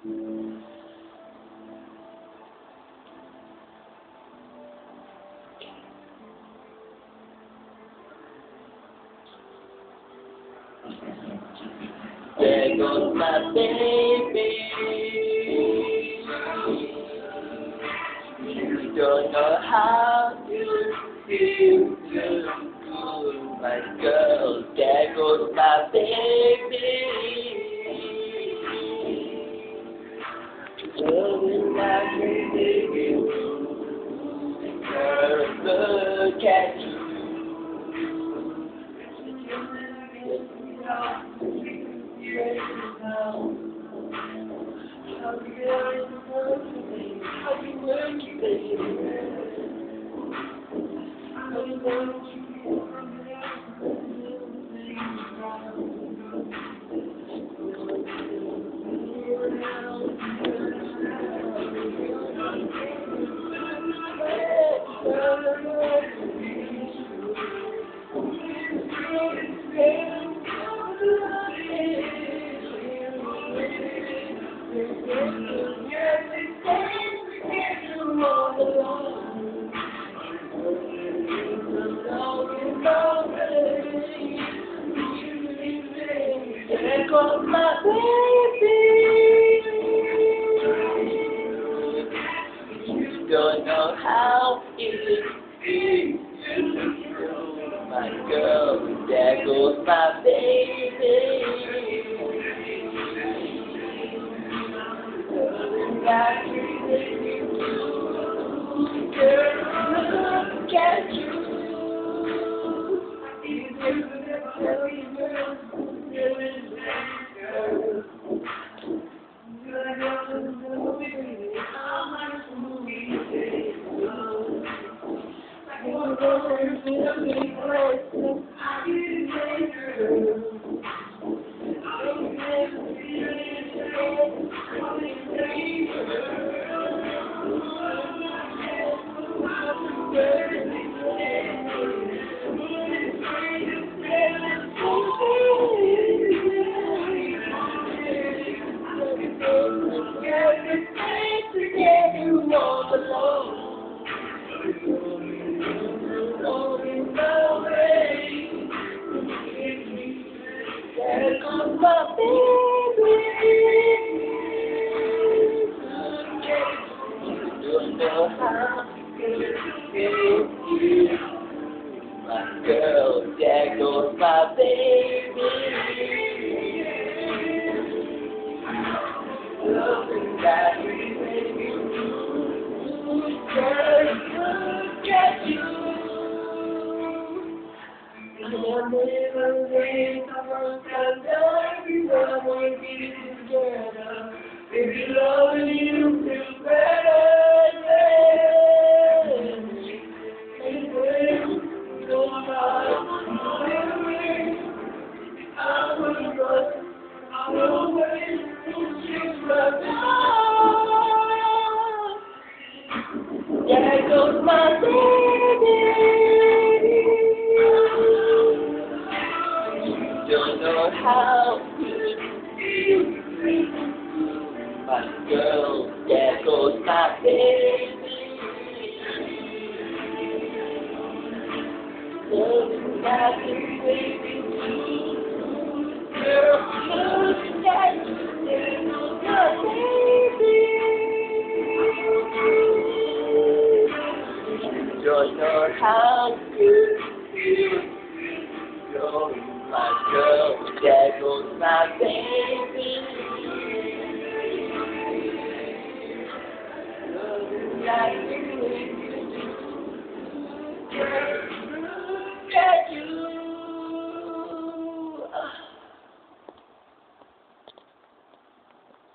There goes my baby. You don't know how you feel good, my girl. There goes my baby. Loving my baby. Girl, look at you. There goes my baby. You don't know how it feels, my girl. There goes my baby. Girl, look at you. There goes my baby. You don't know how it feels, my girl. There goes my baby. Loving that baby. Girl, look at you. I'll never wait until everyone will be together. Baby, loving you feels better. I will wait till she's there goes my baby. Don't know how it feels, my girl. There goes my baby. Loving that baby too. Girl, look at you. There goes my baby. Don't know how you feel. You're my girl. There goes my baby. Loving like you do.